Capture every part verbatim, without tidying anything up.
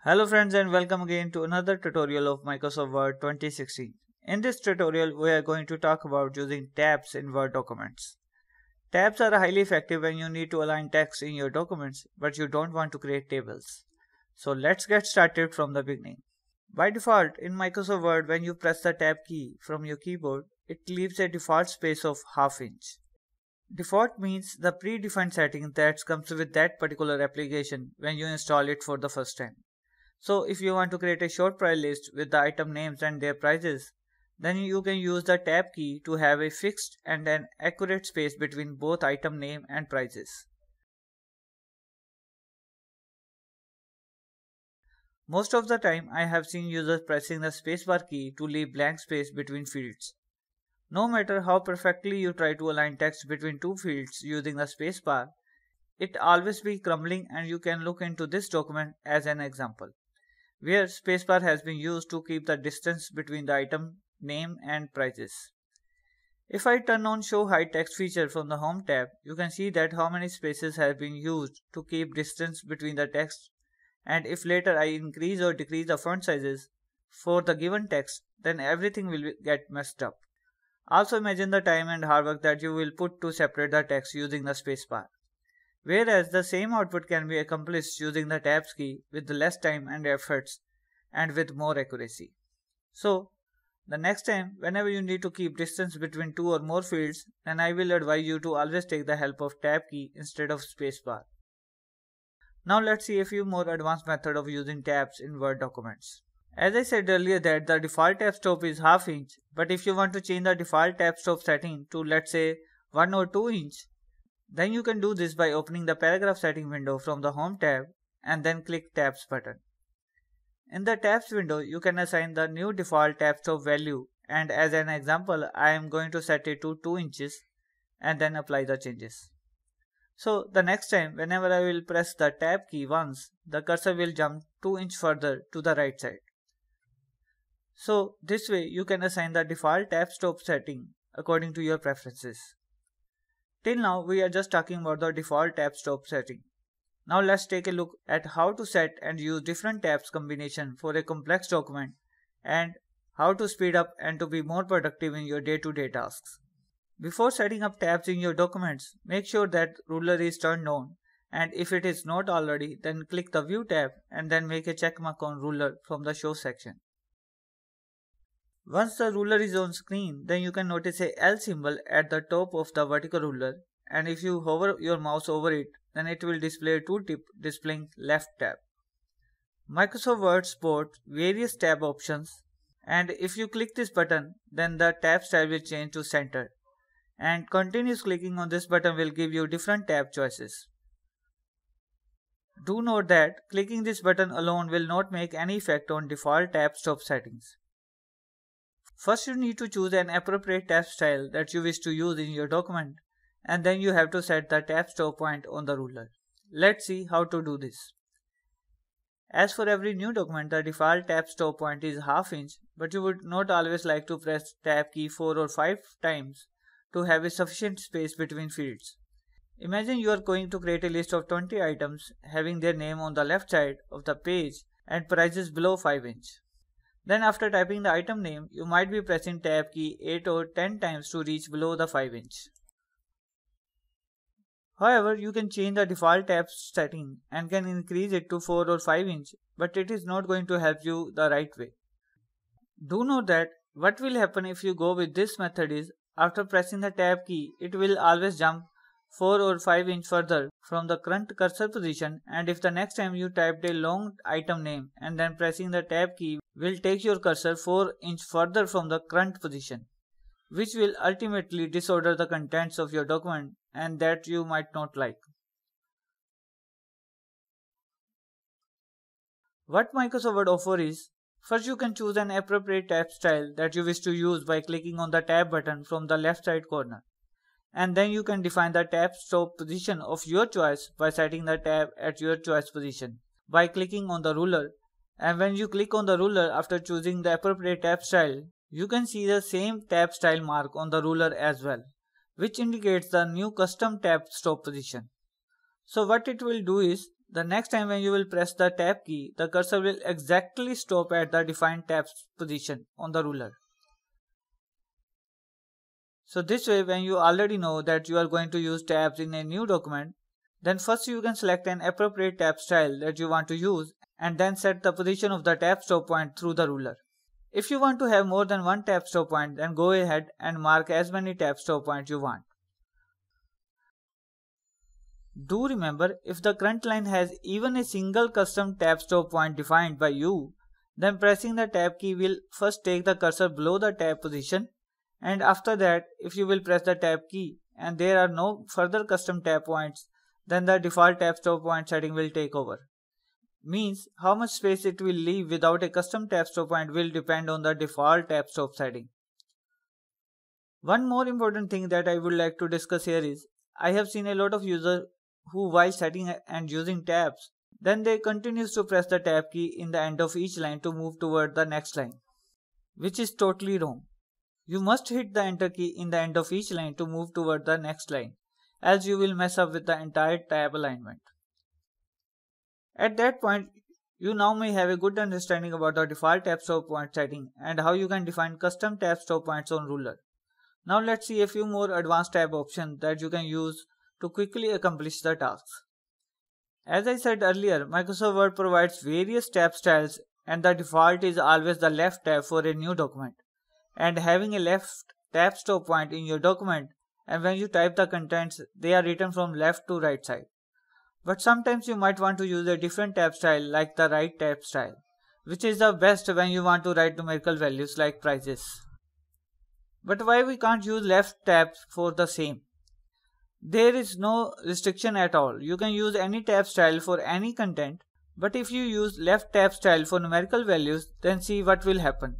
Hello friends and welcome again to another tutorial of Microsoft Word twenty sixteen. In this tutorial we are going to talk about using tabs in Word documents. Tabs are highly effective when you need to align text in your documents but you don't want to create tables. So let's get started from the beginning. By default in Microsoft Word, when you press the tab key from your keyboard, it leaves a default space of half inch. Default means the predefined setting that comes with that particular application when you install it for the first time. So if you want to create a short price list with the item names and their prices, then you can use the tab key to have a fixed and an accurate space between both item name and prices. Most of the time I have seen users pressing the spacebar key to leave blank space between fields. No matter how perfectly you try to align text between two fields using the spacebar, it always be crumbling, and you can look into this document as an example, where spacebar has been used to keep the distance between the item name and prices. If I turn on show hide text feature from the home tab, you can see that how many spaces have been used to keep distance between the text, and if later I increase or decrease the font sizes for the given text, then everything will get messed up. Also imagine the time and hard work that you will put to separate the text using the spacebar. Whereas the same output can be accomplished using the tabs key with less time and efforts and with more accuracy. So, the next time whenever you need to keep distance between two or more fields, then I will advise you to always take the help of tab key instead of spacebar. Now let's see a few more advanced methods of using tabs in Word documents. As I said earlier that the default tab stop is half inch, but if you want to change the default tab stop setting to, let's say, one or two inch, then you can do this by opening the paragraph setting window from the home tab and then click tabs button. In the tabs window you can assign the new default tab stop value, and as an example I am going to set it to two inches and then apply the changes. So the next time whenever I will press the tab key once, the cursor will jump two inches further to the right side. So this way you can assign the default tab stop setting according to your preferences. Till now we are just talking about the default tab stop setting. Now let's take a look at how to set and use different tabs combination for a complex document, and how to speed up and to be more productive in your day-to-day tasks. Before setting up tabs in your documents, make sure that ruler is turned on, and if it is not already, then click the View tab and then make a check mark on ruler from the Show section. Once the ruler is on screen, then you can notice a L symbol at the top of the vertical ruler, and if you hover your mouse over it, then it will display a tooltip displaying left tab. Microsoft Word supports various tab options, and if you click this button, then the tab style will change to center, and continuous clicking on this button will give you different tab choices. Do note that clicking this button alone will not make any effect on default tab stop settings. First you need to choose an appropriate tab style that you wish to use in your document, and then you have to set the tab stop point on the ruler. Let's see how to do this. As for every new document, the default tab stop point is half inch, but you would not always like to press tab key four or five times to have a sufficient space between fields. Imagine you are going to create a list of twenty items having their name on the left side of the page and prices below five inch. Then after typing the item name, you might be pressing tab key eight or ten times to reach below the five inch. However, you can change the default tab setting and can increase it to four or five inch, but it is not going to help you the right way. Do note that what will happen if you go with this method is, after pressing the tab key, it will always jump four or five inch further from the current cursor position, and if the next time you typed a long item name and then pressing the tab key will take your cursor four inch further from the current position, which will ultimately disorder the contents of your document, and that you might not like. What Microsoft Word offers is, first you can choose an appropriate tab style that you wish to use by clicking on the tab button from the left side corner, and then you can define the tab stop position of your choice by setting the tab at your choice position by clicking on the ruler, and when you click on the ruler after choosing the appropriate tab style, you can see the same tab style mark on the ruler as well, which indicates the new custom tab stop position. So what it will do is, The next time when you will press the tab key, the cursor will exactly stop at the defined tab position on the ruler. So this way, when you already know that you are going to use tabs in a new document, then first you can select an appropriate tab style that you want to use and then set the position of the tab stop point through the ruler. If you want to have more than one tab stop point, then go ahead and mark as many tab stop points you want. Do remember, if the current line has even a single custom tab stop point defined by you, then pressing the tab key will first take the cursor below the tab position, and after that, if you will press the tab key and there are no further custom tab points, then the default tab stop point setting will take over. Means how much space it will leave without a custom tab stop point will depend on the default tab stop setting. One more important thing that I would like to discuss here is, I have seen a lot of users who, while setting and using tabs, then they continues to press the tab key in the end of each line to move toward the next line, which is totally wrong. You must hit the enter key in the end of each line to move toward the next line, else you will mess up with the entire tab alignment. At that point, you now may have a good understanding about the default tab stop point setting and how you can define custom tab stop points on ruler. Now let's see a few more advanced tab options that you can use to quickly accomplish the tasks. As I said earlier, Microsoft Word provides various tab styles and the default is always the left tab for a new document. And having a left tab stop point in your document, and when you type the contents, they are written from left to right side. But sometimes you might want to use a different tab style like the right tab style, which is the best when you want to write numerical values like prices. But why we can't use left tab for the same? There is no restriction at all. You can use any tab style for any content, but if you use left tab style for numerical values, then see what will happen.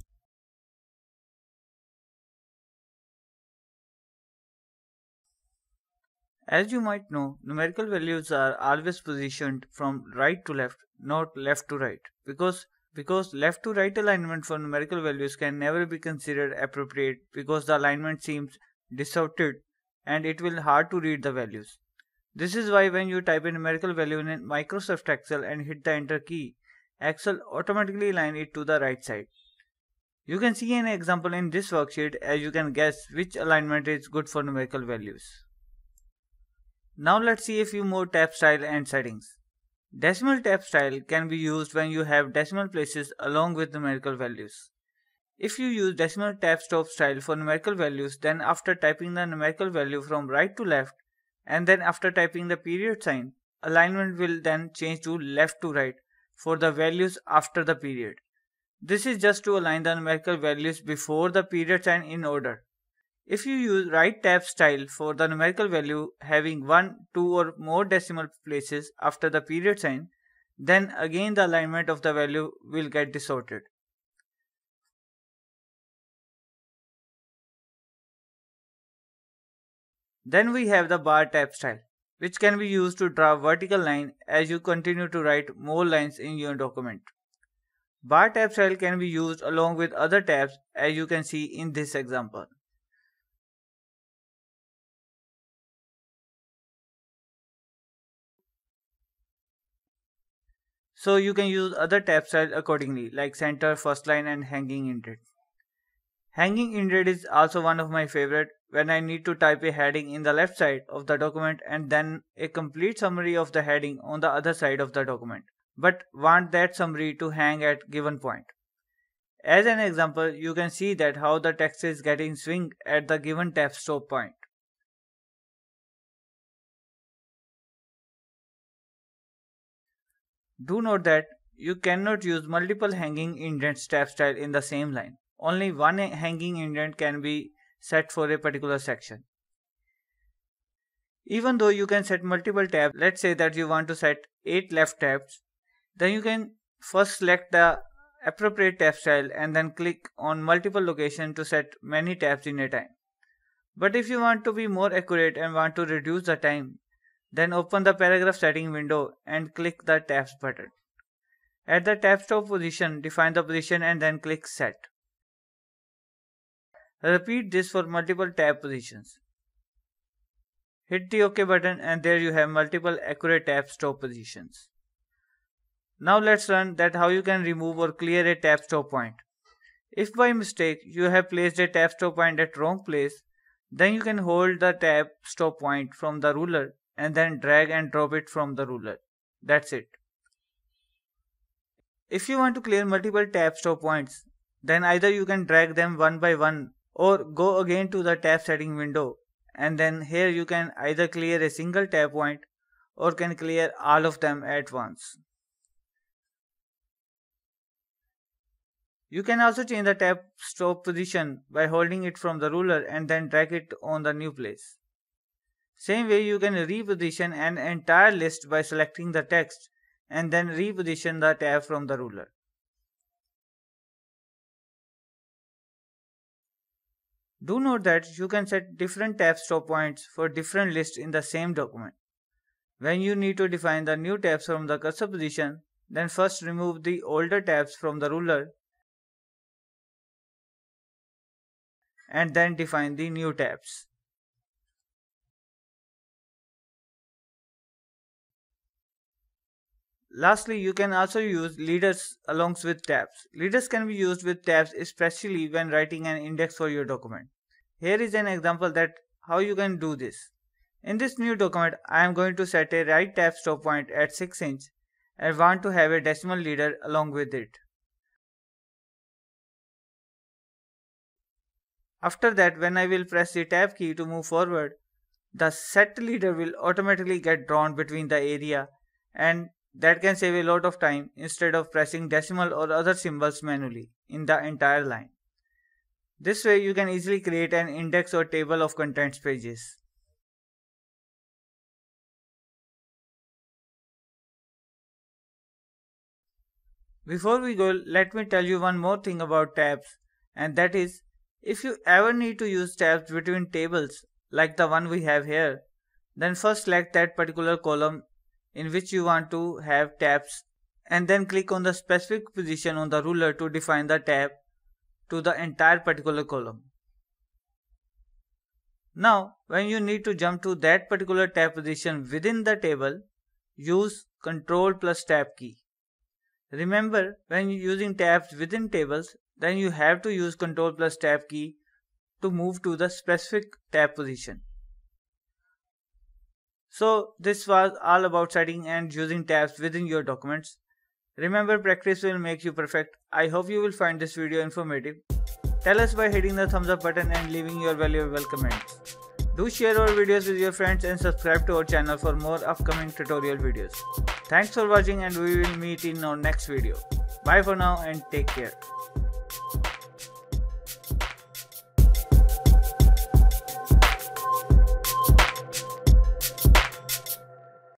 As you might know, numerical values are always positioned from right to left, not left to right, because because left to right alignment for numerical values can never be considered appropriate because the alignment seems distorted and it will hard to read the values. This is why when you type a numerical value in Microsoft Excel and hit the enter key, Excel automatically align it to the right side. You can see an example in this worksheet as you can guess which alignment is good for numerical values. Now let's see a few more tab style and settings. Decimal tab style can be used when you have decimal places along with numerical values. If you use decimal tab stop style for numerical values, then after typing the numerical value from right to left and then after typing the period sign, alignment will then change to left to right for the values after the period. This is just to align the numerical values before the period sign in order. If you use right tab style for the numerical value having one, two or more decimal places after the period sign, then again the alignment of the value will get distorted. Then we have the bar tab style, which can be used to draw vertical line as you continue to write more lines in your document. Bar tab style can be used along with other tabs as you can see in this example. So you can use other tab styles accordingly, like center, first line and hanging indent. Hanging indent is also one of my favorite when I need to type a heading in the left side of the document and then a complete summary of the heading on the other side of the document, but want that summary to hang at given point. As an example, you can see that how the text is getting swing at the given tab stop point. Do note that you cannot use multiple hanging indents tab style in the same line. Only one hanging indent can be set for a particular section. Even though you can set multiple tabs, let's say that you want to set eight left tabs, then you can first select the appropriate tab style and then click on multiple locations to set many tabs in a time. But if you want to be more accurate and want to reduce the time, then open the paragraph setting window and click the tabs button. At the tab stop position, define the position and then click set. Repeat this for multiple tab positions. Hit the OK button and there you have multiple accurate tab stop positions. Now let's learn that how you can remove or clear a tab stop point. If by mistake you have placed a tab stop point at wrong place, then you can hold the tab stop point from the ruler and then drag and drop it from the ruler. That's it. If you want to clear multiple tab stop points, then either you can drag them one by one or go again to the tab setting window, and then here you can either clear a single tab point or can clear all of them at once. You can also change the tab stop position by holding it from the ruler and then drag it on the new place. Same way you can reposition an entire list by selecting the text and then reposition the tab from the ruler. Do note that you can set different tab stop points for different lists in the same document. When you need to define the new tabs from the cursor position, then first remove the older tabs from the ruler and then define the new tabs. Lastly, you can also use leaders along with tabs. Leaders can be used with tabs especially when writing an index for your document. Here is an example that how you can do this. In this new document, I am going to set a right tab stop point at six inch and want to have a decimal leader along with it. After that, when I will press the tab key to move forward, the set leader will automatically get drawn between the area, and that can save a lot of time instead of pressing decimal or other symbols manually in the entire line. This way you can easily create an index or table of contents pages. Before we go, let me tell you one more thing about tabs, and that is, if you ever need to use tabs between tables like the one we have here, then first select that particular column in which you want to have tabs and then click on the specific position on the ruler to define the tab to the entire particular column. Now, when you need to jump to that particular tab position within the table, use Control plus Tab key. Remember, when you're using tabs within tables, then you have to use Control plus Tab key to move to the specific tab position. So this was all about setting and using tabs within your documents. Remember, practice will make you perfect. I hope you will find this video informative. Tell us by hitting the thumbs up button and leaving your valuable comments. Do share our videos with your friends and subscribe to our channel for more upcoming tutorial videos. Thanks for watching and we will meet in our next video. Bye for now and take care.